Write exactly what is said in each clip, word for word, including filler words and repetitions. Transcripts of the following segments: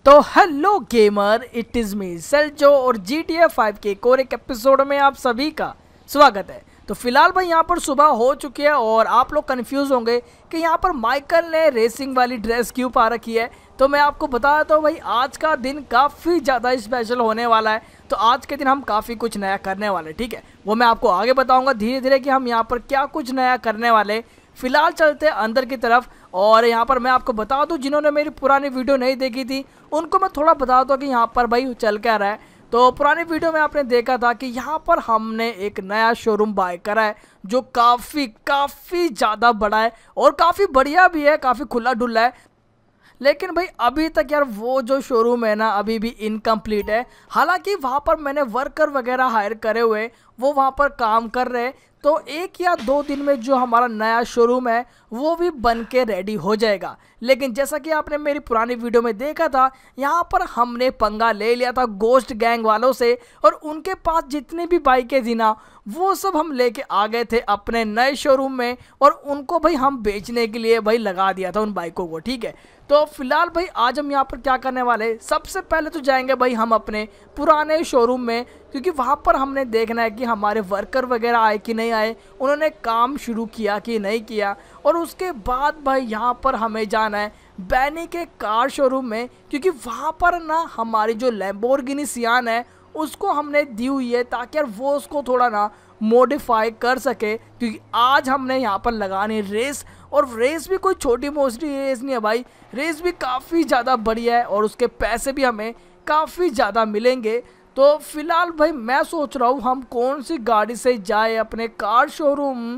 तो hello gamer, it is me सेल्जो और जी टी ए फाइव के एक और एक एपिसोड में आप सभी का स्वागत है। तो फिलहाल भाई यहाँ पर सुबह हो चुकी है और आप लोग कंफ्यूज होंगे कि यहाँ पर माइकल ने रेसिंग वाली ड्रेस क्यों पा रखी है। तो मैं आपको बता देता हूँ भाई, आज का दिन काफ़ी ज़्यादा स्पेशल होने वाला है। तो आज के दिन हम काफ़ी कुछ नया करने वाले, ठीक है, वो मैं आपको आगे बताऊँगा धीरे धीरे कि हम यहाँ पर क्या कुछ नया करने वाले। फिलहाल चलते हैं अंदर की तरफ और यहाँ पर मैं आपको बता दूँ, जिन्होंने मेरी पुरानी वीडियो नहीं देखी थी उनको मैं थोड़ा बता दूँ कि यहाँ पर भाई चल क्या रहा है। तो पुरानी वीडियो में आपने देखा था कि यहाँ पर हमने एक नया शोरूम बाय करा है जो काफ़ी काफ़ी ज़्यादा बड़ा है और काफ़ी बढ़िया भी है, काफ़ी खुला डुल्ला है। लेकिन भाई अभी तक यार वो जो शोरूम है ना अभी भी इनकम्प्लीट है। हालांकि वहाँ पर मैंने वर्कर वगैरह हायर करे हुए, वो वहाँ पर काम कर रहे हैं। तो एक या दो दिन में जो हमारा नया शोरूम है वो भी बन के रेडी हो जाएगा। लेकिन जैसा कि आपने मेरी पुरानी वीडियो में देखा था, यहाँ पर हमने पंगा ले लिया था गोस्ट गैंग वालों से और उनके पास जितनी भी बाइकें थी ना वो सब हम लेके आ गए थे अपने नए शोरूम में और उनको भाई हम बेचने के लिए भाई लगा दिया था उन बाइकों को, ठीक है। तो फिलहाल भाई आज हम यहाँ पर क्या करने वाले, सबसे पहले तो जाएंगे भाई हम अपने पुराने शोरूम में, क्योंकि वहाँ पर हमने देखना है कि हमारे वर्कर वगैरह आए कि नहीं आए, उन्होंने काम शुरू किया कि नहीं किया। और उसके बाद भाई यहाँ पर हमें जाना है बैनी के कार शोरूम में, क्योंकि वहाँ पर ना हमारी जो लैम्बोर्गिनी सियान है उसको हमने दी हुई है ताकि यार वो उसको थोड़ा ना मॉडिफाई कर सके, क्योंकि आज हमने यहाँ पर लगानी रेस। और रेस भी कोई छोटी मोटी रेस नहीं है भाई, रेस भी काफ़ी ज़्यादा बढ़िया है और उसके पैसे भी हमें काफ़ी ज़्यादा मिलेंगे। तो फिलहाल भाई मैं सोच रहा हूँ हम कौन सी गाड़ी से जाए अपने कार शोरूम।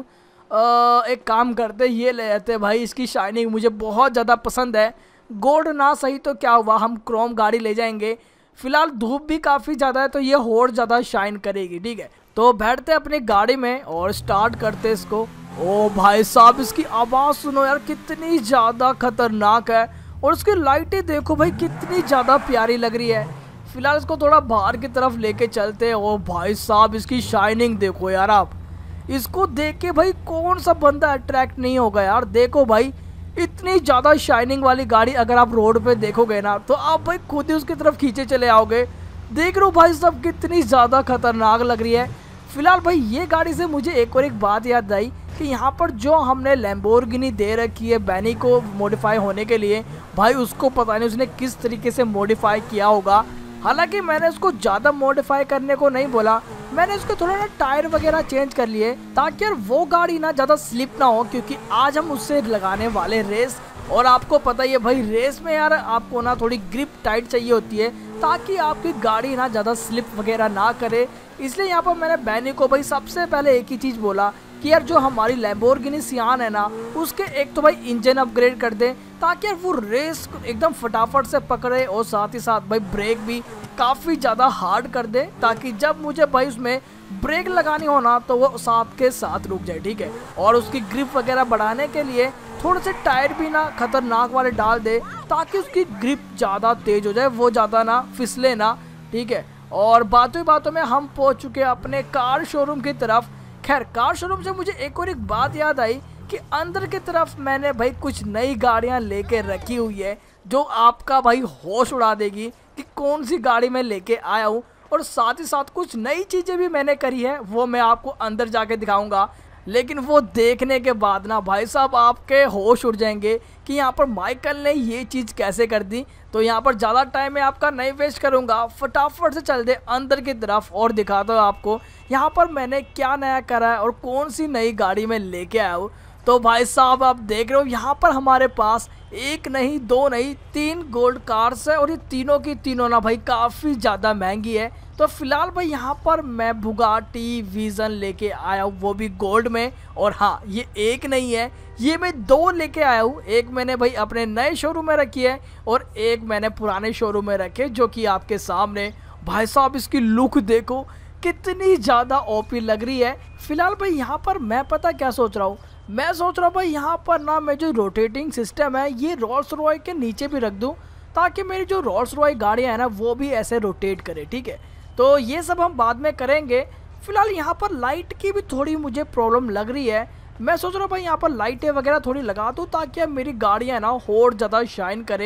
एक काम करते, ये ले लेते भाई, इसकी शाइनिंग मुझे बहुत ज़्यादा पसंद है। गोल्ड ना सही तो क्या हुआ, हम क्रोम गाड़ी ले जाएंगे। फिलहाल धूप भी काफ़ी ज़्यादा है तो ये और ज़्यादा शाइन करेगी, ठीक है। तो बैठते अपनी गाड़ी में और स्टार्ट करते इसको। ओ भाई साहब, इसकी आवाज़ सुनो यार, कितनी ज़्यादा खतरनाक है और उसकी लाइटें देखो भाई कितनी ज़्यादा प्यारी लग रही है। फिलहाल इसको थोड़ा बाहर की तरफ लेके चलते हैं। ओ भाई साहब, इसकी शाइनिंग देखो यार, आप इसको देख के भाई कौन सा बंदा अट्रैक्ट नहीं होगा यार। देखो भाई इतनी ज़्यादा शाइनिंग वाली गाड़ी अगर आप रोड पे देखोगे ना तो आप भाई खुद ही उसकी तरफ खींचे चले आओगे। देख लो भाई सब कितनी ज़्यादा खतरनाक लग रही है। फिलहाल भाई ये गाड़ी से मुझे एक और एक बात याद आई कि यहाँ पर जो हमने लैम्बोर्गिनी दे रखी है बैनी को मॉडिफाई होने के लिए, भाई उसको पता नहीं उसने किस तरीके से मॉडिफाई किया होगा। हालांकि मैंने उसको ज़्यादा मॉडिफाई करने को नहीं बोला, मैंने उसको थोड़ा ना टायर वगैरह चेंज कर लिए ताकि यार वो गाड़ी ना ज़्यादा स्लिप ना हो, क्योंकि आज हम उससे लगाने वाले रेस। और आपको पता ही है भाई रेस में यार आपको ना थोड़ी ग्रिप टाइट चाहिए होती है ताकि आपकी गाड़ी ना ज़्यादा स्लिप वगैरह ना करे। इसलिए यहाँ पर मैंने बैनी को भाई सबसे पहले एक ही चीज़ बोला कि यार जो हमारी लैम्बोर्गिनी सियान है ना उसके एक तो भाई इंजन अपग्रेड कर दें ताकि यार वो रेस एकदम फटाफट से पकड़े और साथ ही साथ भाई ब्रेक भी काफ़ी ज़्यादा हार्ड कर दे ताकि जब मुझे भाई उसमें ब्रेक लगानी हो ना तो वो साथ के साथ रुक जाए, ठीक है। और उसकी ग्रिप वगैरह बढ़ाने के लिए थोड़े से टायर भी ना खतरनाक वाले डाल दे ताकि उसकी ग्रिप ज़्यादा तेज हो जाए, वो ज़्यादा ना फिसले ना, ठीक है। और बातों ही बातों में हम पहुंच चुके हैं अपने कार शोरूम की तरफ। खैर कार शोरूम से मुझे एक और एक बात याद आई कि अंदर की तरफ मैंने भाई कुछ नई गाड़ियां लेके रखी हुई है जो आपका भाई होश उड़ा देगी कि कौन सी गाड़ी मैं लेके आया हूँ। और साथ ही साथ कुछ नई चीज़ें भी मैंने करी है, वो मैं आपको अंदर जाके दिखाऊंगा। लेकिन वो देखने के बाद ना भाई साहब आपके होश उड़ जाएंगे कि यहाँ पर माइकल ने ये चीज़ कैसे कर दी। तो यहाँ पर ज़्यादा टाइम मैं आपका नहीं वेस्ट करूँगा, फटाफट से चल दे अंदर की तरफ और दिखाता हूँ आपको यहाँ पर मैंने क्या नया करा है और कौन सी नई गाड़ी मैं लेके आया हूँ। तो भाई साहब आप देख रहे हो यहाँ पर हमारे पास एक नहीं दो नहीं तीन गोल्ड कार्स है और ये तीनों की तीनों ना भाई काफ़ी ज़्यादा महंगी है। तो फिलहाल भाई यहाँ पर मैं बुगाटी विजन लेके आया हूँ, वो भी गोल्ड में। और हाँ ये एक नहीं है, ये मैं दो लेके आया हूँ। एक मैंने भाई अपने नए शोरूम में रखी है और एक मैंने पुराने शोरूम में रखे जो कि आपके सामने। भाई साहब इसकी लुक देखो कितनी ज़्यादा ओपी लग रही है। फिलहाल भाई यहाँ पर मैं पता क्या सोच रहा हूँ, मैं सोच रहा हूँ भाई यहाँ पर ना मैं जो रोटेटिंग सिस्टम है ये रोल्स रॉय के नीचे भी रख दूँ ताकि मेरी जो रोल्स रॉय गाड़ियाँ हैं ना वो भी ऐसे रोटेट करे, ठीक है। तो ये सब हम बाद में करेंगे। फिलहाल यहाँ पर लाइट की भी थोड़ी मुझे प्रॉब्लम लग रही है, मैं सोच रहा हूँ भाई यहाँ पर लाइटें वगैरह थोड़ी लगा दूँ ताकि अब मेरी गाड़ियाँ ना और ज़्यादा शाइन करे।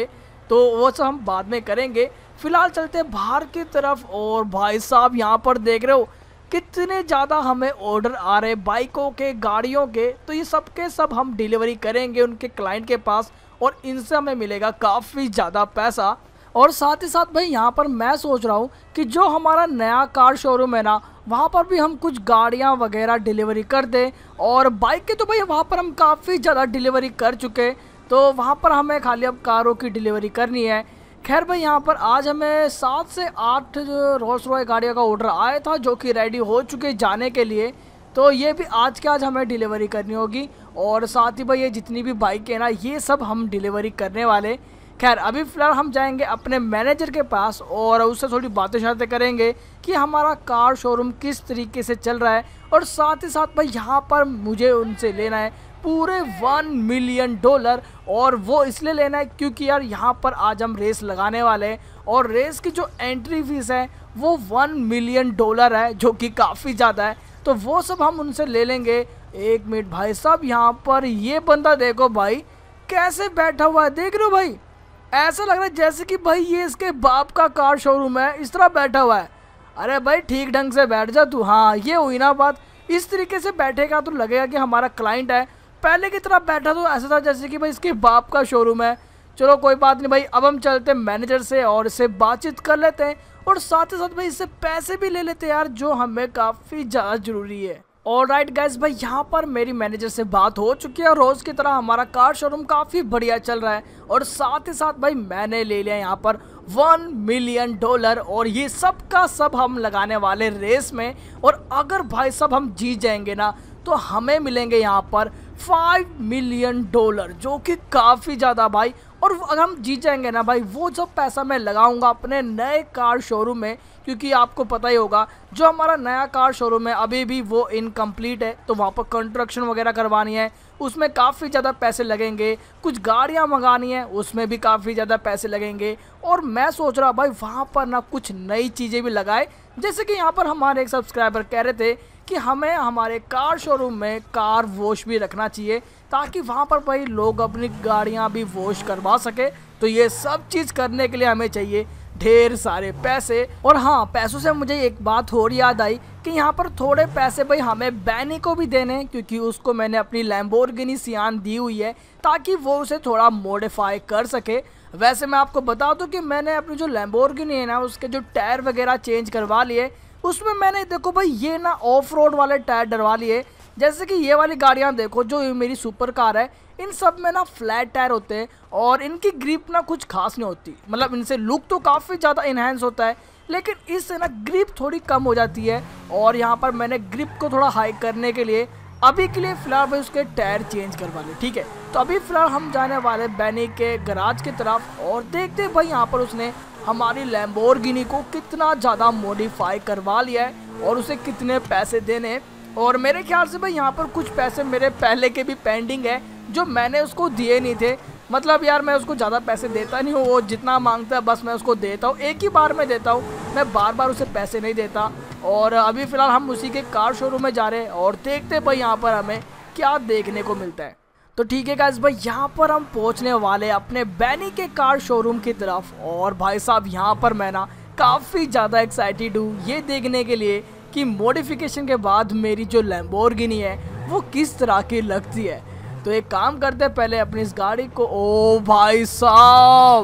तो वो सब हम बाद में करेंगे। फिलहाल चलते हैं बाहर की तरफ। और भाई साहब यहाँ पर देख रहे हो कितने ज़्यादा हमें ऑर्डर आ रहे हैं बाइकों के, गाड़ियों के। तो ये सब के सब हम डिलीवरी करेंगे उनके क्लाइंट के पास और इनसे हमें मिलेगा काफ़ी ज़्यादा पैसा। और साथ ही साथ भाई यहाँ पर मैं सोच रहा हूँ कि जो हमारा नया कार शोरूम है ना, वहाँ पर भी हम कुछ गाड़ियाँ वगैरह डिलीवरी कर दें। और बाइक के तो भाई वहाँ पर हम काफ़ी ज़्यादा डिलीवरी कर चुके, तो वहाँ पर हमें खाली अब कारों की डिलीवरी करनी है। खैर भाई यहाँ पर आज हमें सात से आठ रोल्स रॉय गाड़ियों का ऑर्डर आया था जो कि रेडी हो चुके जाने के लिए। तो ये भी आज के आज हमें डिलीवरी करनी होगी। और साथ ही भाई ये जितनी भी बाइक है ना, ये सब हम डिलीवरी करने वाले। खैर अभी फ़िलहाल हम जाएंगे अपने मैनेजर के पास और उससे थोड़ी बातें शातें करेंगे कि हमारा कार शोरूम किस तरीके से चल रहा है। और साथ ही साथ भाई यहाँ पर मुझे उनसे लेना है पूरे वन मिलियन डॉलर। और वो इसलिए लेना है क्योंकि यार यहाँ पर आज हम रेस लगाने वाले हैं और रेस की जो एंट्री फीस है वो वन मिलियन डॉलर है, जो कि काफ़ी ज़्यादा है। तो वो सब हम उनसे ले लेंगे। एक मिनट भाई साहब, यहाँ पर ये बंदा देखो भाई कैसे बैठा हुआ है, देख रहे हो भाई, ऐसा लग रहा है जैसे कि भाई ये इसके बाप का कार शोरूम है, इस तरह बैठा हुआ है। अरे भाई ठीक ढंग से बैठ जा तू। हाँ ये हुई ना बात, इस तरीके से बैठेगा तो लगेगा कि हमारा क्लाइंट है। पहले की तरह बैठा तो ऐसा था जैसे कि भाई इसके बाप का शोरूम है। चलो कोई बात नहीं भाई, अब हम चलते हैं मैनेजर से और इससे बातचीत कर लेते हैं और साथ ही साथ भाई इससे पैसे भी ले लेते हैं यार, जो हमें काफ़ी ज़्यादा ज़रूरी है। और राइट गाइस भाई यहाँ पर मेरी मैनेजर से बात हो चुकी है और रोज़ की तरह हमारा कार शोरूम काफ़ी बढ़िया चल रहा है। और साथ ही साथ भाई मैंने ले लिया यहाँ पर वन मिलियन डॉलर और ये सब का सब हम लगाने वाले रेस में। और अगर भाई सब हम जीत जाएंगे ना तो हमें मिलेंगे यहाँ पर फाइव मिलियन डॉलर, जो कि काफ़ी ज़्यादा भाई। और अगर हम जीत जाएंगे ना भाई, वो सब पैसा मैं लगाऊंगा अपने नए कार शोरूम में, क्योंकि आपको पता ही होगा जो हमारा नया कार शोरूम है अभी भी वो इनकम्प्लीट है। तो वहाँ पर कंस्ट्रक्शन वगैरह करवानी है, उसमें काफ़ी ज़्यादा पैसे लगेंगे। कुछ गाड़ियाँ मंगानी है, उसमें भी काफ़ी ज़्यादा पैसे लगेंगे। और मैं सोच रहा भाई वहाँ पर ना कुछ नई चीज़ें भी लगाए, जैसे कि यहाँ पर हमारे एक सब्सक्राइबर कह रहे थे कि हमें हमारे कार शोरूम में कार वॉश भी रखना चाहिए, ताकि वहाँ पर भाई लोग अपनी गाड़ियाँ भी वॉश करवा सके। तो ये सब चीज़ करने के लिए हमें चाहिए ढेर सारे पैसे। और हाँ, पैसों से मुझे एक बात और याद आई कि यहाँ पर थोड़े पैसे भाई हमें बैनी को भी देने हैं, क्योंकि उसको मैंने अपनी लैम्बोर्गिनी सियान दी हुई है ताकि वो उसे थोड़ा मॉडिफाई कर सके। वैसे मैं आपको बता दूं कि मैंने अपनी जो लैम्बोर्गिनी है ना, उसके जो टायर वगैरह चेंज करवा लिए। उसमें मैंने देखो भाई ये ना ऑफ रोड वाले टायर डलवा लिए। जैसे कि ये वाली गाड़ियाँ देखो, जो मेरी सुपर कार है, इन सब में ना फ्लैट टायर होते हैं और इनकी ग्रिप ना कुछ खास नहीं होती। मतलब इनसे लुक तो काफ़ी ज़्यादा इन्हेंस होता है, लेकिन इससे ना ग्रिप थोड़ी कम हो जाती है। और यहाँ पर मैंने ग्रिप को थोड़ा हाई करने के लिए अभी के लिए फ़िलहाल भाई उसके टायर चेंज करवा ले, ठीक है। तो अभी फ़िलहाल हम जाने वाले बैनी के गराज की तरफ और देखते भाई यहाँ पर उसने हमारी लैम्बोर्गिनी को कितना ज़्यादा मॉडिफाई करवा लिया है और उसे कितने पैसे देने। और मेरे ख्याल से भाई यहाँ पर कुछ पैसे मेरे पहले के भी पेंडिंग है जो मैंने उसको दिए नहीं थे। मतलब यार मैं उसको ज़्यादा पैसे देता नहीं हूँ, वो जितना मांगता है बस मैं उसको देता हूँ, एक ही बार में देता हूँ, मैं बार बार उसे पैसे नहीं देता। और अभी फ़िलहाल हम उसी के कार शोरूम में जा रहे हैं और देखते हैं भाई यहाँ पर हमें क्या देखने को मिलता है। तो ठीक है गाइस भाई, यहाँ पर हम पहुँचने वाले अपने बैनी के कार शोरूम की तरफ। और भाई साहब यहाँ पर मैं ना काफ़ी ज़्यादा एक्साइटेड हूँ ये देखने के लिए कि मॉडिफिकेशन के बाद मेरी जो लैम्बोर्गिनी है वो किस तरह की लगती है। तो एक काम करते हैं, पहले अपनी इस गाड़ी को, ओ भाई साहब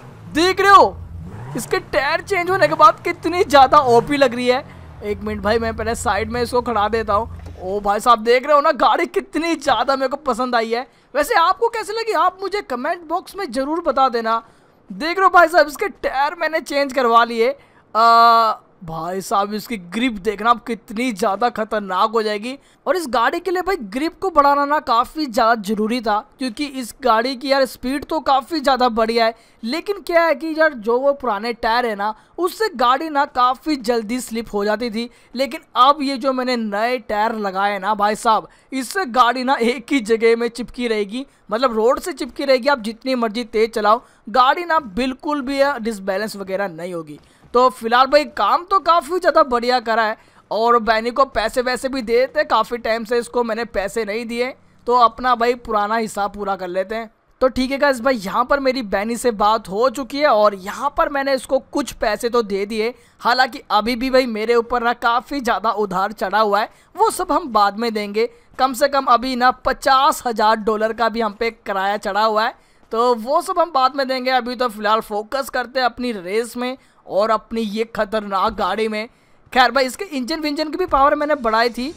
देख रहे हो इसके टायर चेंज होने के बाद कितनी ज़्यादा ओपी लग रही है। एक मिनट भाई, मैं पहले साइड में इसको खड़ा देता हूँ। ओ भाई साहब देख रहे हो ना, गाड़ी कितनी ज़्यादा मेरे को पसंद आई है। वैसे आपको कैसे लगी आप मुझे कमेंट बॉक्स में ज़रूर बता देना। देख रहे हो भाई साहब, इसके टायर मैंने चेंज करवा लिए। भाई साहब इसकी ग्रिप देखना अब कितनी ज़्यादा खतरनाक हो जाएगी। और इस गाड़ी के लिए भाई ग्रिप को बढ़ाना ना काफ़ी ज़्यादा ज़रूरी था, क्योंकि इस गाड़ी की यार स्पीड तो काफ़ी ज़्यादा बढ़िया है, लेकिन क्या है कि यार जो वो पुराने टायर है ना, उससे गाड़ी ना काफ़ी जल्दी स्लिप हो जाती थी। लेकिन अब ये जो मैंने नए टायर लगाए ना भाई साहब, इससे गाड़ी ना एक ही जगह में चिपकी रहेगी, मतलब रोड से चिपकी रहेगी। आप जितनी मर्जी तेज़ चलाओ, गाड़ी ना बिल्कुल भी डिसबैलेंस वगैरह नहीं होगी। तो फिलहाल भाई काम तो काफ़ी ज़्यादा बढ़िया करा है और बैनी को पैसे वैसे भी देते, काफ़ी टाइम से इसको मैंने पैसे नहीं दिए, तो अपना भाई पुराना हिसाब पूरा कर लेते हैं। तो ठीक है गाइस भाई, यहाँ पर मेरी बैनी से बात हो चुकी है और यहाँ पर मैंने इसको कुछ पैसे तो दे दिए। हालांकि अभी भी भाई मेरे ऊपर ना काफ़ी ज़्यादा उधार चढ़ा हुआ है, वो सब हम बाद में देंगे। कम से कम अभी ना पचास हज़ार डॉलर का भी हम पे किराया चढ़ा हुआ है, तो वो सब हम बाद में देंगे। अभी तो फिलहाल फोकस करते हैं अपनी रेस में और अपनी ये खतरनाक गाड़ी में। खैर भाई, इसके इंजन विंजन की भी पावर मैंने बढ़ाई थी।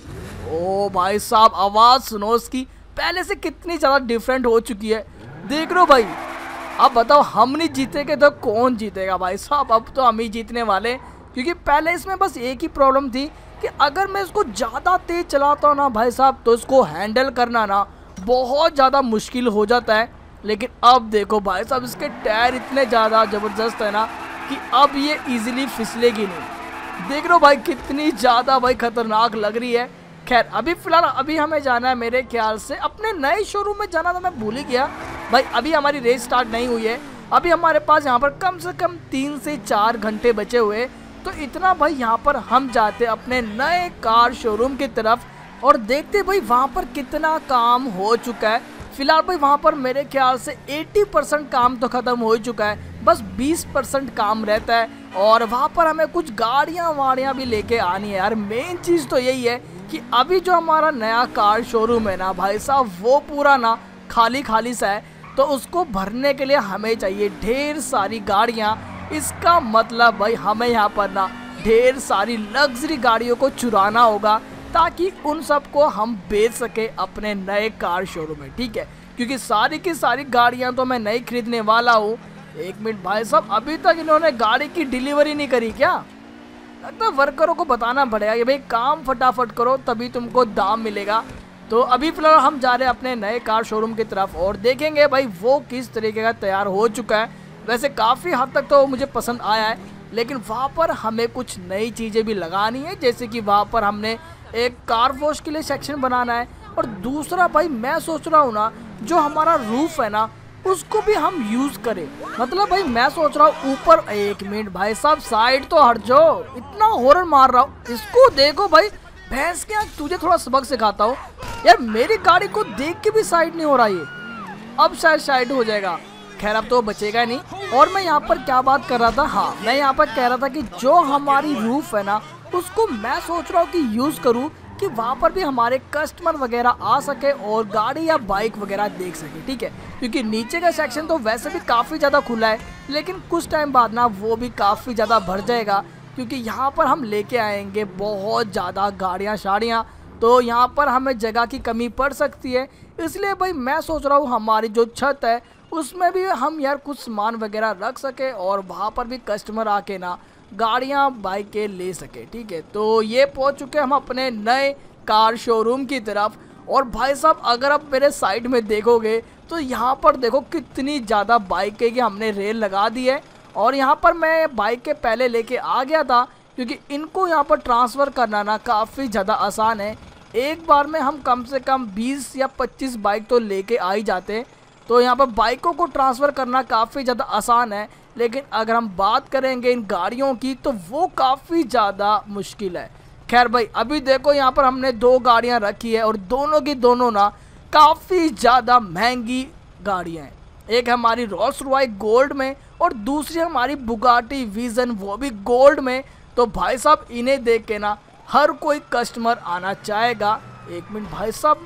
ओ भाई साहब, आवाज़ सुनो इसकी, पहले से कितनी ज़्यादा डिफरेंट हो चुकी है, देख लो भाई। अब बताओ, हम नहीं जीतेंगे तो कौन जीतेगा भाई साहब? अब तो हम ही जीतने वाले, क्योंकि पहले इसमें बस एक ही प्रॉब्लम थी कि अगर मैं इसको ज़्यादा तेज़ चलाता हूँ ना भाई साहब, तो इसको हैंडल करना ना बहुत ज़्यादा मुश्किल हो जाता है। लेकिन अब देखो भाई साहब, इसके टायर इतने ज़्यादा ज़बरदस्त है ना कि अब ये ईजिली फिसलेगी नहीं। देख लो भाई, कितनी ज़्यादा भाई खतरनाक लग रही है। खैर, अभी फ़िलहाल अभी हमें जाना है मेरे ख्याल से अपने नए शोरूम में जाना, तो मैं भूल ही गया भाई। अभी हमारी रेस स्टार्ट नहीं हुई है, अभी हमारे पास यहाँ पर कम से कम तीन से चार घंटे बचे हुए। तो इतना भाई यहाँ पर हम जाते अपने नए कार शोरूम की तरफ और देखते भाई वहाँ पर कितना काम हो चुका है। फिलहाल भाई वहाँ पर मेरे ख्याल से अस्सी परसेंट काम तो ख़त्म हो चुका है, बस बीस परसेंट काम रहता है। और वहाँ पर हमें कुछ गाड़ियाँ वाड़ियाँ भी लेके आनी है यार। मेन चीज़ तो यही है कि अभी जो हमारा नया कार शोरूम है ना भाई साहब, वो पूरा ना खाली खाली सा है, तो उसको भरने के लिए हमें चाहिए ढेर सारी गाड़ियाँ। इसका मतलब भाई हमें यहाँ पर ना ढेर सारी लग्जरी गाड़ियों को चुराना होगा, ताकि उन सब को हम बेच सके अपने नए कार शोरूम में, ठीक है? क्योंकि सारी की सारी गाड़ियाँ तो मैं नहीं खरीदने वाला हूँ। एक मिनट भाई साहब, अभी तक इन्होंने गाड़ी की डिलीवरी नहीं करी क्या? लगता है वर्करों को बताना पड़ेगा कि भाई काम फटाफट करो, तभी तुमको दाम मिलेगा। तो अभी फिलहाल हम जा रहे हैं अपने नए कार शोरूम की तरफ और देखेंगे भाई वो किस तरीके का तैयार हो चुका है। वैसे काफ़ी हद तक तो मुझे पसंद आया है, लेकिन वहाँ पर हमें कुछ नई चीज़ें भी लगानी है। जैसे कि वहाँ पर हमने एक कार वॉश के लिए सेक्शन बनाना है, और दूसरा भाई मैं सोच रहा हूँ ना, जो हमारा रूफ है ना उसको भी हम यूज़ करें। मतलब भाई मैं सोच रहा हूँ ऊपर, एक मिनट भाई साहब साइड तो हट जाओ, इतना हॉर्न मार रहा हूँ। इसको देखो भाई, भैंस के यहाँ तुझे थोड़ा सबक सिखाता हूँ यार। मेरी गाड़ी को देख के भी साइड नहीं हो रहा ये, अब शायद साइड हो जाएगा। खैर अब तो बचेगा नहीं। और मैं यहाँ पर क्या बात कर रहा था, हाँ मैं यहाँ पर कह रहा था कि जो हमारी रूफ है ना उसको मैं सोच रहा हूँ कि यूज़ करूँ, कि वहाँ पर भी हमारे कस्टमर वगैरह आ सके और गाड़ी या बाइक वगैरह देख सके, ठीक है? क्योंकि नीचे का सेक्शन तो वैसे भी काफ़ी ज़्यादा खुला है, लेकिन कुछ टाइम बाद ना वो भी काफ़ी ज़्यादा भर जाएगा, क्योंकि यहाँ पर हम लेके आएंगे बहुत ज़्यादा गाड़ियाँ शाड़ियाँ, तो यहाँ पर हमें जगह की कमी पड़ सकती है। इसलिए भाई मैं सोच रहा हूँ हमारी जो छत है उसमें भी हम यार कुछ सामान वगैरह रख सके और वहाँ पर भी कस्टमर आके ना गाड़ियाँ बाइकें ले सके, ठीक है? तो ये पहुँच चुके हम अपने नए कार शोरूम की तरफ। और भाई साहब अगर आप मेरे साइड में देखोगे तो यहाँ पर देखो कितनी ज़्यादा बाइकें की हमने रेल लगा दी है। और यहाँ पर मैं बाइकें पहले लेके आ गया था, क्योंकि इनको यहाँ पर ट्रांसफ़र करना ना काफ़ी ज़्यादा आसान है। एक बार में हम कम से कम बीस या पच्चीस बाइक तो लेके आ ही जाते हैं, तो यहाँ पर बाइकों को ट्रांसफ़र करना काफ़ी ज़्यादा आसान है। लेकिन अगर हम बात करेंगे इन गाड़ियों की तो वो काफ़ी ज़्यादा मुश्किल है। खैर भाई अभी देखो यहाँ पर हमने दो गाड़ियाँ रखी है और दोनों की दोनों ना काफ़ी ज़्यादा महंगी गाड़ियाँ हैं। एक हमारी रोल्स रॉयस गोल्ड में और दूसरी हमारी बुगाटी विजन, वो भी गोल्ड में। तो भाई साहब इन्हें देख के ना हर कोई कस्टमर आना चाहेगा। एक मिनट भाई साहब,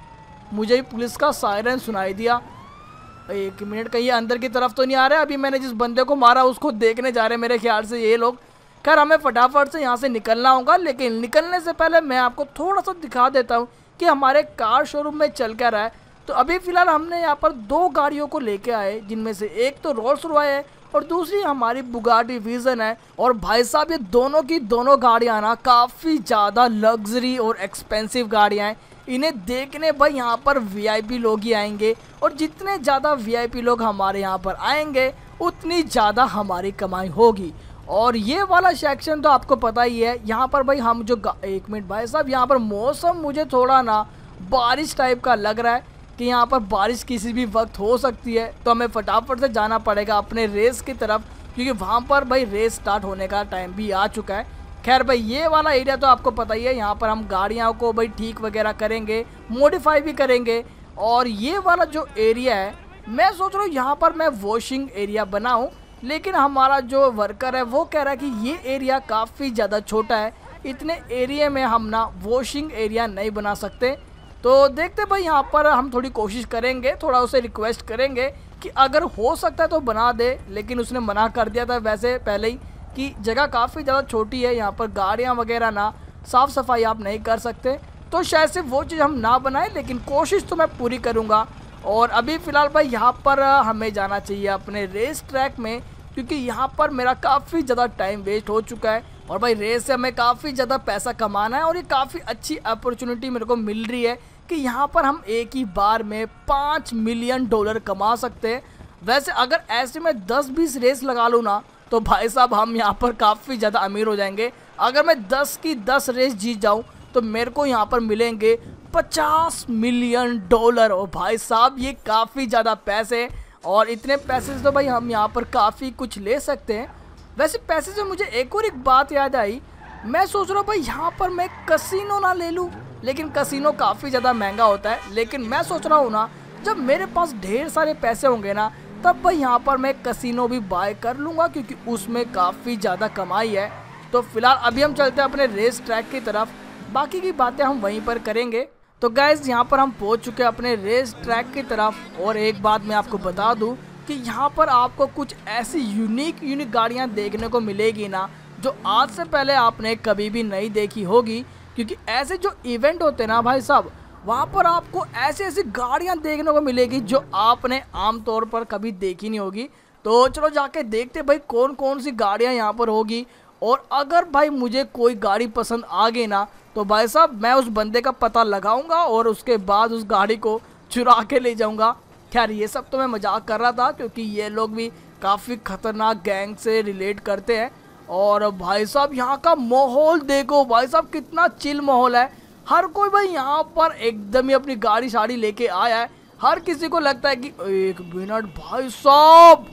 मुझे पुलिस का सायरन सुनाई दिया। एक मिनट, कहीं अंदर की तरफ तो नहीं आ रहा है? अभी मैंने जिस बंदे को मारा उसको देखने जा रहे हैं मेरे ख्याल से ये लोग। खैर हमें फटाफट से यहाँ से निकलना होगा, लेकिन निकलने से पहले मैं आपको थोड़ा सा दिखा देता हूँ कि हमारे कार शोरूम में चल क्या रहा है। तो अभी फ़िलहाल हमने यहाँ पर दो गाड़ियों को लेके आए, जिनमें से एक तो रोल्स रॉयस है और दूसरी हमारी बुगाटी विजन है। और भाई साहब ये दोनों की दोनों गाड़ियाँ ना काफ़ी ज़्यादा लग्जरी और एक्सपेंसिव गाड़ियाँ हैं। इन्हें देखने भाई यहाँ पर वीआईपी लोग ही आएंगे, और जितने ज़्यादा वीआईपी लोग हमारे यहाँ पर आएंगे उतनी ज़्यादा हमारी कमाई होगी। और ये वाला सेक्शन तो आपको पता ही है, यहाँ पर भाई हम जो एक मिनट भाई साहब, यहाँ पर मौसम मुझे थोड़ा ना बारिश टाइप का लग रहा है कि यहाँ पर बारिश किसी भी वक्त हो सकती है। तो हमें फटाफट से जाना पड़ेगा अपने रेस की तरफ, क्योंकि वहाँ पर भाई रेस स्टार्ट होने का टाइम भी आ चुका है। खैर भाई ये वाला एरिया तो आपको पता ही है, यहाँ पर हम गाड़ियों को भाई ठीक वगैरह करेंगे, मॉडिफाई भी करेंगे। और ये वाला जो एरिया है मैं सोच रहा हूँ यहाँ पर मैं वॉशिंग एरिया बनाऊँ, लेकिन हमारा जो वर्कर है वो कह रहा है कि ये एरिया काफ़ी ज़्यादा छोटा है, इतने एरिया में हम ना वॉशिंग एरिया नहीं बना सकते। तो देखते भाई यहाँ पर हम थोड़ी कोशिश करेंगे, थोड़ा उसे रिक्वेस्ट करेंगे कि अगर हो सकता है तो बना दे, लेकिन उसने मना कर दिया था वैसे पहले ही कि जगह काफ़ी ज़्यादा छोटी है, यहाँ पर गाड़ियाँ वगैरह ना साफ़ सफाई आप नहीं कर सकते। तो शायद से वो चीज़ हम ना बनाएं, लेकिन कोशिश तो मैं पूरी करूँगा। और अभी फ़िलहाल भाई यहाँ पर हमें जाना चाहिए अपने रेस ट्रैक में, क्योंकि यहाँ पर मेरा काफ़ी ज़्यादा टाइम वेस्ट हो चुका है और भाई रेस से हमें काफ़ी ज़्यादा पैसा कमाना है। और ये काफ़ी अच्छी अपॉर्चुनिटी मेरे को मिल रही है कि यहाँ पर हम एक ही बार में पाँच मिलियन डॉलर कमा सकते हैं। वैसे अगर ऐसे में दस बीस रेस लगा लूँ ना तो भाई साहब हम यहाँ पर काफ़ी ज़्यादा अमीर हो जाएंगे। अगर मैं दस की दस रेस जीत जाऊँ तो मेरे को यहाँ पर मिलेंगे पचास मिलियन डॉलर। और भाई साहब ये काफ़ी ज़्यादा पैसे, और इतने पैसे से तो भाई हम यहाँ पर काफ़ी कुछ ले सकते हैं। वैसे पैसे से मुझे एक और एक बात याद आई, मैं सोच रहा हूँ भाई यहाँ पर मैं कसिनो ना ले लूँ, लेकिन कसिनो काफ़ी ज़्यादा महंगा होता है। लेकिन मैं सोच रहा हूँ ना जब मेरे पास ढेर सारे पैसे होंगे ना तब भाई यहाँ पर मैं कसिनो भी बाय कर लूँगा, क्योंकि उसमें काफ़ी ज़्यादा कमाई है। तो फिलहाल अभी हम चलते हैं अपने रेस ट्रैक की तरफ, बाकी की बातें हम वहीं पर करेंगे। तो गाइज़ यहाँ पर हम पहुँच चुके हैं अपने रेस ट्रैक की तरफ। और एक बात मैं आपको बता दूँ कि यहाँ पर आपको कुछ ऐसी यूनिक यूनिक गाड़ियाँ देखने को मिलेगी ना जो आज से पहले आपने कभी भी नहीं देखी होगी, क्योंकि ऐसे जो इवेंट होते हैं ना भाई साहब, वहाँ पर आपको ऐसी ऐसी गाड़ियाँ देखने को मिलेगी जो आपने आमतौर पर कभी देखी नहीं होगी। तो चलो जाके देखते भाई कौन कौन सी गाड़ियाँ यहाँ पर होगी। और अगर भाई मुझे कोई गाड़ी पसंद आ गई ना तो भाई साहब मैं उस बंदे का पता लगाऊंगा और उसके बाद उस गाड़ी को चुरा के ले जाऊंगा। खैर ये सब तो मैं मजाक कर रहा था, क्योंकि ये लोग भी काफ़ी खतरनाक गैंग से रिलेट करते हैं। और भाई साहब यहाँ का माहौल देखो भाई साहब, कितना चिल माहौल है। हर कोई भाई यहाँ पर एकदम ही अपनी गाड़ी शाड़ी लेके आया है। हर किसी को लगता है कि एक मिनट भाई साहब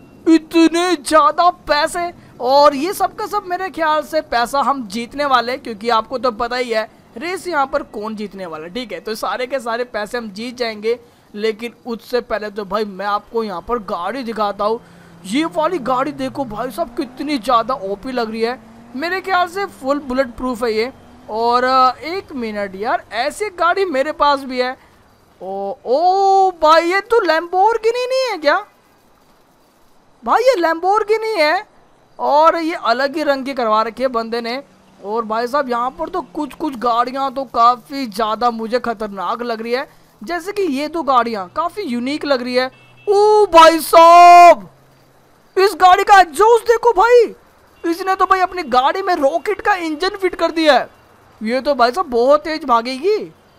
इतने ज़्यादा पैसे, और ये सब का सब मेरे ख्याल से पैसा हम जीतने वाले, क्योंकि आपको तो पता ही है रेस यहाँ पर कौन जीतने वाला, ठीक है। तो सारे के सारे पैसे हम जीत जाएंगे। लेकिन उससे पहले तो भाई मैं आपको यहाँ पर गाड़ी दिखाता हूँ। ये वाली गाड़ी देखो भाई साहब कितनी ज़्यादा ओपी लग रही है, मेरे ख्याल से फुल बुलेट प्रूफ है ये। और एक मिनट यार, ऐसी गाड़ी मेरे पास भी है। ओ ओ भाई ये तो लैम्बोर्गिनी नहीं है क्या भाई? ये लैम्बोर्गिनी है और ये अलग ही रंग की करवा रखी है बंदे ने। और भाई साहब यहाँ पर तो कुछ कुछ गाड़ियाँ तो काफ़ी ज़्यादा मुझे खतरनाक लग रही है, जैसे कि ये दो गाड़ियाँ काफ़ी यूनिक लग रही है। ओ भाई साहब इस गाड़ी का एग्जॉस्ट देखो भाई, इसने तो भाई अपनी गाड़ी में रॉकेट का इंजन फिट कर दिया है। ये तो भाई साहब बहुत तेज भागेगी।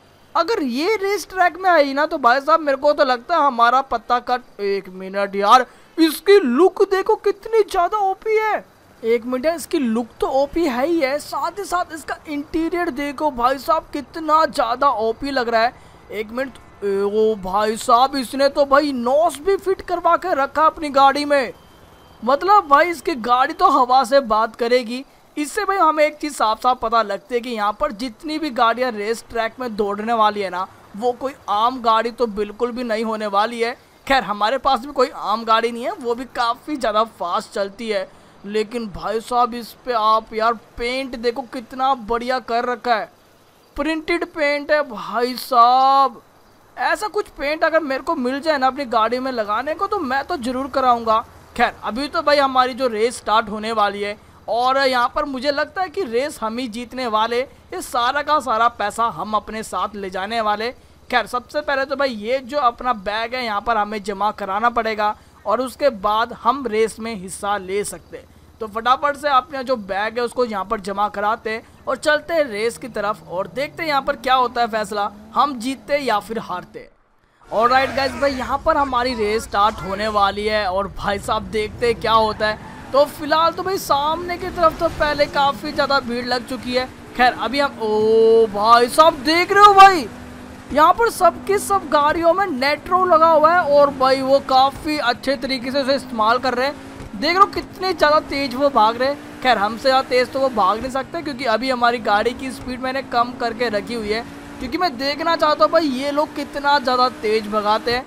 अगर ये रेस ट्रैक में आई ना तो भाई साहब मेरे को तो लगता है हमारा पत्ता कट। एक मिनट यार, इसकी लुक देखो कितनी ज़्यादा ओपी है। एक मिनट, इसकी लुक तो ओपी है ही है, साथ ही साथ इसका इंटीरियर देखो भाई साहब कितना ज़्यादा ओपी लग रहा है। एक मिनट, ओ भाई साहब इसने तो भाई नॉस भी फिट करवा के रखा अपनी गाड़ी में। मतलब भाई इसकी गाड़ी तो हवा से बात करेगी। इससे भाई हमें एक चीज़ साफ साफ पता लगती है कि यहाँ पर जितनी भी गाड़ियाँ रेस ट्रैक में दौड़ने वाली है ना, वो कोई आम गाड़ी तो बिल्कुल भी नहीं होने वाली है। खैर हमारे पास भी कोई आम गाड़ी नहीं है, वो भी काफ़ी ज़्यादा फास्ट चलती है। लेकिन भाई साहब इस पे आप यार पेंट देखो कितना बढ़िया कर रखा है, प्रिंटेड पेंट है भाई साहब। ऐसा कुछ पेंट अगर मेरे को मिल जाए ना अपनी गाड़ी में लगाने को तो मैं तो ज़रूर कराऊंगा। खैर अभी तो भाई हमारी जो रेस स्टार्ट होने वाली है और यहाँ पर मुझे लगता है कि रेस हम ही जीतने वाले। ये सारा का सारा पैसा हम अपने साथ ले जाने वाले। खैर सबसे पहले तो भाई ये जो अपना बैग है यहाँ पर हमें जमा कराना पड़ेगा और उसके बाद हम रेस में हिस्सा ले सकते हैं। तो फटाफट से अपना जो बैग है उसको यहाँ पर जमा कराते हैं और चलते हैं रेस की तरफ और देखते हैं यहाँ पर क्या होता है फैसला, हम जीतते या फिर हारते। ऑलराइट गाइस भाई यहाँ पर हमारी रेस स्टार्ट होने वाली है और भाई साहब देखते हैं क्या होता है। तो फिलहाल तो भाई सामने की तरफ तो पहले काफ़ी ज़्यादा भीड़ लग चुकी है। खैर अभी हम, ओ भाई साहब देख रहे हो भाई यहाँ पर सबकी सब गाड़ियों में नेट्रो लगा हुआ है और भाई वो काफ़ी अच्छे तरीके से उसे इस्तेमाल कर रहे हैं। देख लो कितने ज़्यादा तेज वो भाग रहे हैं। खैर हमसे ज़्यादा तेज़ तो वो भाग नहीं सकते क्योंकि अभी हमारी गाड़ी की स्पीड मैंने कम करके रखी हुई है, क्योंकि मैं देखना चाहता हूँ भाई ये लोग कितना ज़्यादा तेज भगाते हैं।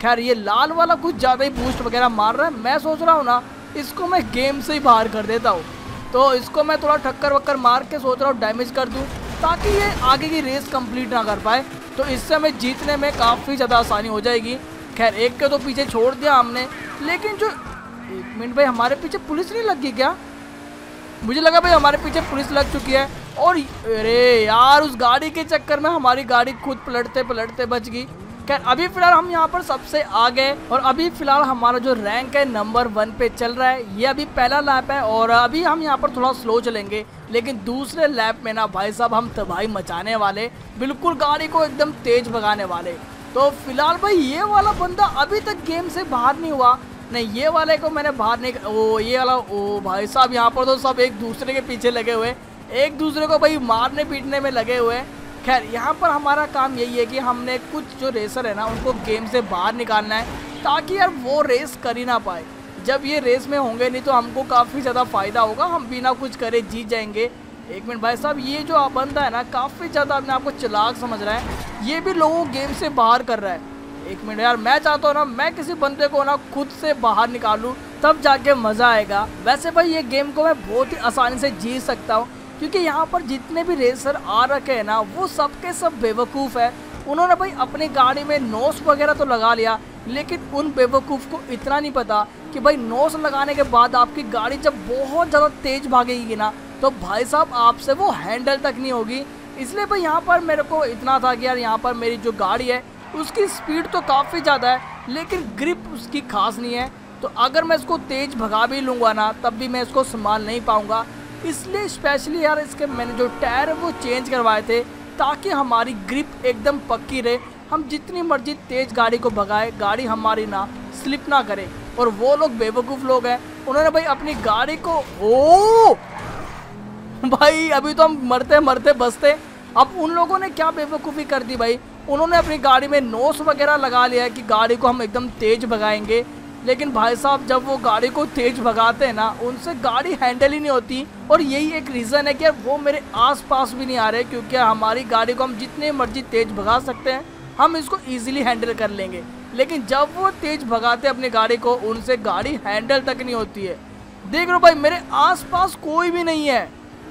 खैर ये लाल वाला कुछ ज़्यादा ही बूस्ट वगैरह मार रहा है। मैं सोच रहा हूँ ना इसको मैं गेम से ही बाहर कर देता हूँ। तो इसको मैं थोड़ा ठक्कर वक्कर मार के सोच रहा हूँ डैमेज कर दूँ ताकि ये आगे की रेस कंप्लीट ना कर पाए। तो इससे हमें जीतने में काफ़ी ज़्यादा आसानी हो जाएगी। खैर एक के तो पीछे छोड़ दिया हमने, लेकिन जो एक मिनट भाई हमारे पीछे पुलिस नहीं लग गई क्या? मुझे लगा भाई हमारे पीछे पुलिस लग चुकी है। और अरे यार उस गाड़ी के चक्कर में हमारी गाड़ी खुद पलटते पलटते बच गई। खैर अभी फिलहाल हम यहाँ पर सबसे आगे, और अभी फिलहाल हमारा जो रैंक है नंबर वन पे चल रहा है। ये अभी पहला लैप है और अभी हम यहाँ पर थोड़ा स्लो चलेंगे, लेकिन दूसरे लैप में ना भाई साहब हम तबाही मचाने वाले, बिल्कुल गाड़ी को एकदम तेज भगाने वाले। तो फिलहाल भाई ये वाला बंदा अभी तक गेम से बाहर नहीं हुआ। नहीं ये वाले को मैंने बाहर नहीं, ओ ये वाला, ओ भाई साहब यहाँ पर तो सब एक दूसरे के पीछे लगे हुए, एक दूसरे को भाई मारने पीटने में लगे हुए। खैर यहाँ पर हमारा काम यही है कि हमने कुछ जो रेसर है ना उनको गेम से बाहर निकालना है ताकि यार वो रेस कर ही ना पाए। जब ये रेस में होंगे नहीं तो हमको काफ़ी ज़्यादा फ़ायदा होगा, हम बिना कुछ करे जीत जाएंगे। एक मिनट भाई साहब, ये जो बंदा है ना काफ़ी ज़्यादा अपने आपको चालाक समझ रहा है, ये भी लोगों को गेम से बाहर कर रहा है। एक मिनट यार, मैं चाहता हूँ ना मैं किसी बंदे को ना खुद से बाहर निकालूँ, तब जाके मज़ा आएगा। वैसे भाई ये गेम को मैं बहुत ही आसानी से जीत सकता हूँ, क्योंकि यहाँ पर जितने भी रेसर आ रखे हैं ना वो सब के सब बेवकूफ़ है। उन्होंने भाई अपनी गाड़ी में नोस वगैरह तो लगा लिया, लेकिन उन बेवकूफ़ को इतना नहीं पता कि भाई नोस लगाने के बाद आपकी गाड़ी जब बहुत ज़्यादा तेज़ भागेगी ना तो भाई साहब आपसे वो हैंडल तक नहीं होगी। इसलिए भाई यहाँ पर मेरे को इतना था कि यार यहाँ पर मेरी जो गाड़ी है उसकी स्पीड तो काफ़ी ज़्यादा है, लेकिन ग्रिप उसकी खास नहीं है। तो अगर मैं इसको तेज़ भगा भी लूँगा ना तब भी मैं इसको संभाल नहीं पाऊँगा। इसलिए स्पेशली यार इसके मैंने जो टायर है वो चेंज करवाए थे ताकि हमारी ग्रिप एकदम पक्की रहे। हम जितनी मर्जी तेज़ गाड़ी को भगाए, गाड़ी हमारी ना स्लिप ना करे। और वो लोग बेवकूफ़ लोग हैं, उन्होंने भाई अपनी गाड़ी को, ओ भाई अभी तो हम मरते मरते बसते। अब उन लोगों ने क्या बेवकूफ़ी कर दी भाई, उन्होंने अपनी गाड़ी में नोस वगैरह लगा लिया है कि गाड़ी को हम एकदम तेज़ भगाएंगे। लेकिन भाई साहब जब वो गाड़ी को तेज़ भगाते हैं ना उनसे गाड़ी हैंडल ही नहीं होती। और यही एक रीज़न है कि वो मेरे आसपास भी नहीं आ रहे, क्योंकि हमारी गाड़ी को हम जितने मर्जी तेज़ भगा सकते हैं, हम इसको ईजिली हैंडल कर लेंगे। लेकिन जब वो तेज़ भगाते अपनी गाड़ी को उनसे गाड़ी हैंडल तक नहीं होती है। देख लो भाई मेरे आसपास कोई भी नहीं है,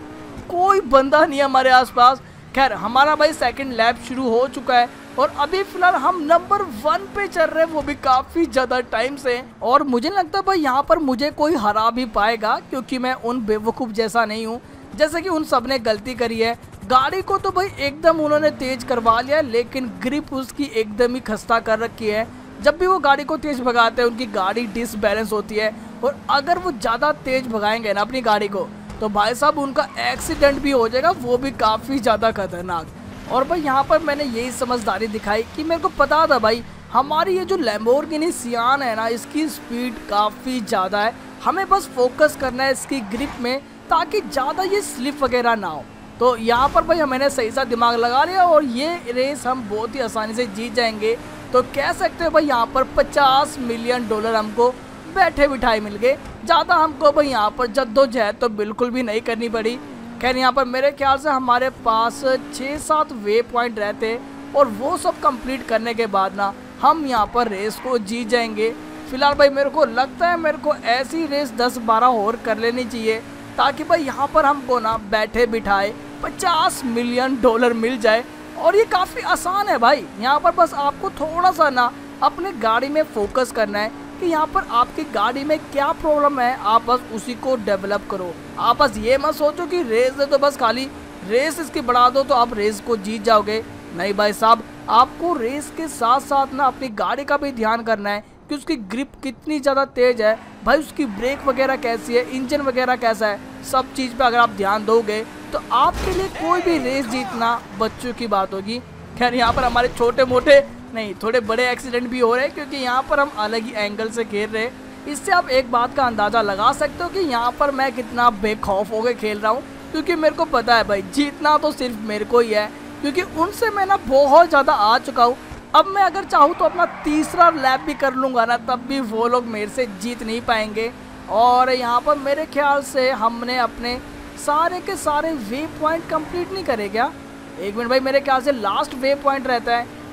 कोई बंदा नहीं है हमारे आसपास। खैर हमारा भाई सेकंड लैप शुरू हो चुका है और अभी फिलहाल हम नंबर वन पे चल रहे हैं, वो भी काफ़ी ज़्यादा टाइम से। और मुझे लगता है भाई यहाँ पर मुझे कोई हरा भी पाएगा, क्योंकि मैं उन बेवकूफ़ जैसा नहीं हूँ जैसे कि उन सब ने गलती करी है। गाड़ी को तो भाई एकदम उन्होंने तेज़ करवा लिया है, लेकिन ग्रिप उसकी एकदम ही खस्ता कर रखी है। जब भी वो गाड़ी को तेज़ भगाते हैं उनकी गाड़ी डिसबैलेंस होती है, और अगर वो ज़्यादा तेज़ भगाएंगे ना अपनी गाड़ी को तो भाई साहब उनका एक्सीडेंट भी हो जाएगा, वो भी काफ़ी ज़्यादा खतरनाक। और भाई यहाँ पर मैंने यही समझदारी दिखाई कि मेरे को पता था भाई हमारी ये जो लैम्बोर्गिनी सियान है ना इसकी स्पीड काफ़ी ज़्यादा है, हमें बस फोकस करना है इसकी ग्रिप में ताकि ज़्यादा ये स्लिप वगैरह ना हो। तो यहाँ पर भाई मैंने सही सा दिमाग लगा लिया और ये रेस हम बहुत ही आसानी से जीत जाएंगे। तो कह सकते हो भाई यहाँ पर पचास मिलियन डॉलर हमको बैठे बिठाए मिल गए। ज़्यादा हमको भाई यहाँ पर जद्दोजहद तो बिल्कुल भी नहीं करनी पड़ी। खैर यहाँ पर मेरे ख्याल से हमारे पास छः सात वे पॉइंट रहते और वो सब कंप्लीट करने के बाद ना हम यहाँ पर रेस को जीत जाएंगे। फिलहाल भाई मेरे को लगता है मेरे को ऐसी रेस दस बारह और कर लेनी चाहिए ताकि भाई यहाँ पर हमको ना बैठे बिठाए पचास मिलियन डॉलर मिल जाए। और ये काफ़ी आसान है भाई, यहाँ पर बस आपको थोड़ा सा ना अपने गाड़ी में फोकस करना है कि यहाँ पर आपकी गाड़ी में क्या प्रॉब्लम है, आप बस उसी को डेवलप करो। आप बस ये मत सोचो कि रेस दे तो बस खाली रेस इसकी बढ़ा दो तो आप रेस को जीत जाओगे। नहीं भाई साहब, आपको रेस के साथ साथ ना अपनी गाड़ी का भी ध्यान करना है कि उसकी ग्रिप कितनी ज़्यादा तेज़ है, भाई उसकी ब्रेक वगैरह कैसी है, इंजन वगैरह कैसा है, सब चीज़ पे अगर आप ध्यान दोगे तो आपके लिए कोई भी रेस जीतना बच्चों की बात होगी। खैर यहाँ पर हमारे छोटे मोटे नहीं थोड़े बड़े एक्सीडेंट भी हो रहे हैं, क्योंकि यहाँ पर हम अलग ही एंगल से खेल रहे हैं। इससे आप एक बात का अंदाज़ा लगा सकते हो कि यहाँ पर मैं कितना बेखौफ होकर खेल रहा हूँ, क्योंकि मेरे को पता है भाई जीतना तो सिर्फ मेरे को ही है, क्योंकि उनसे मैं ना बहुत ज़्यादा आ चुका हूँ। अब मैं अगर चाहूँ तो अपना तीसरा लैप भी कर लूँगा ना, तब भी वो लोग मेरे से जीत नहीं पाएंगे। और यहाँ पर मेरे ख्याल से हमने अपने सारे के सारे वे पॉइंट कंप्लीट नहीं करे क्या? एक मिनट भाई, मेरे ख्याल से लास्ट वे पॉइंट रहता है,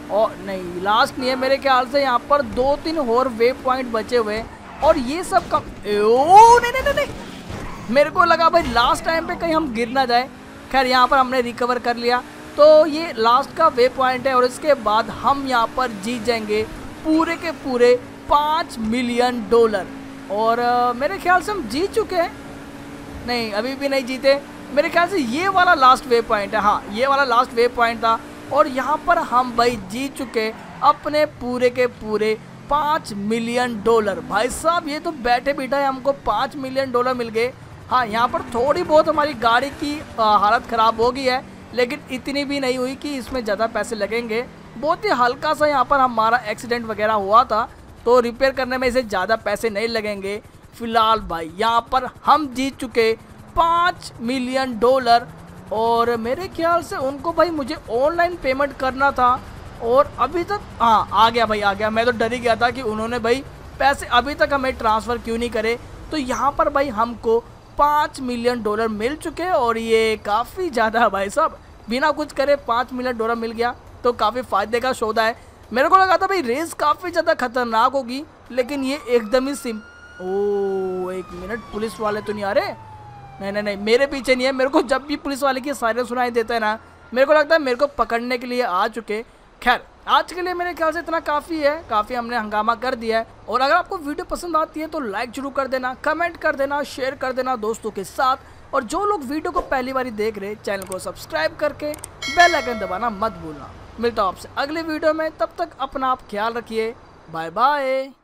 और नहीं लास्ट नहीं है मेरे ख्याल से, यहाँ पर दो तीन और वे पॉइंट बचे हुए और ये सब कम। ओ नहीं नहीं नहीं नहीं, मेरे को लगा भाई लास्ट टाइम पे कहीं हम गिर ना जाए। खैर यहाँ पर हमने रिकवर कर लिया, तो ये लास्ट का वे पॉइंट है और इसके बाद हम यहाँ पर जीत जाएंगे पूरे के पूरे पाँच मिलियन डॉलर। और आ, मेरे ख्याल से हम जीत चुके हैं, नहीं अभी भी नहीं जीते। मेरे ख्याल से ये वाला लास्ट वे पॉइंट है, हाँ ये वाला लास्ट वे पॉइंट था और यहाँ पर हम भाई जीत चुके अपने पूरे के पूरे पाँच मिलियन डॉलर। भाई साहब ये तो बैठे बैठा हमको पाँच मिलियन डॉलर मिल गए। हाँ यहाँ पर थोड़ी बहुत हमारी गाड़ी की आ, हालत ख़राब हो गई है, लेकिन इतनी भी नहीं हुई कि इसमें ज़्यादा पैसे लगेंगे। बहुत ही हल्का सा यहाँ पर हमारा एक्सीडेंट वगैरह हुआ था, तो रिपेयर करने में इसे ज़्यादा पैसे नहीं लगेंगे। फिलहाल भाई यहाँ पर हम जीत चुके पाँच मिलियन डॉलर और मेरे ख्याल से उनको भाई मुझे ऑनलाइन पेमेंट करना था और अभी तक हाँ आ गया भाई आ गया। मैं तो डर ही गया था कि उन्होंने भाई पैसे अभी तक हमें ट्रांसफ़र क्यों नहीं करे। तो यहाँ पर भाई हमको पाँच मिलियन डॉलर मिल चुके और ये काफ़ी ज़्यादा भाई साहब, बिना कुछ करे पाँच मिलियन डॉलर मिल गया तो काफ़ी फ़ायदे का सौदा है। मेरे को लगा था भाई रेस काफ़ी ज़्यादा खतरनाक होगी, लेकिन ये एकदम ही सिम। ओ एक मिनट, पुलिस वाले तो नहीं आ रहे? नहीं नहीं नहीं मेरे पीछे नहीं है। मेरे को जब भी पुलिस वाले की सायरन सुनाई देता है ना, मेरे को लगता है मेरे को पकड़ने के लिए आ चुके। खैर आज के लिए मेरे ख्याल से इतना काफ़ी है, काफ़ी हमने हंगामा कर दिया है। और अगर आपको वीडियो पसंद आती है तो लाइक जरूर कर देना, कमेंट कर देना, शेयर कर देना दोस्तों के साथ। और जो लोग वीडियो को पहली बार देख रहे चैनल को सब्सक्राइब करके बेल आइकन दबाना मत भूलना। मिलता हूँ आपसे अगले वीडियो में, तब तक अपना आप ख्याल रखिए। Bye bye.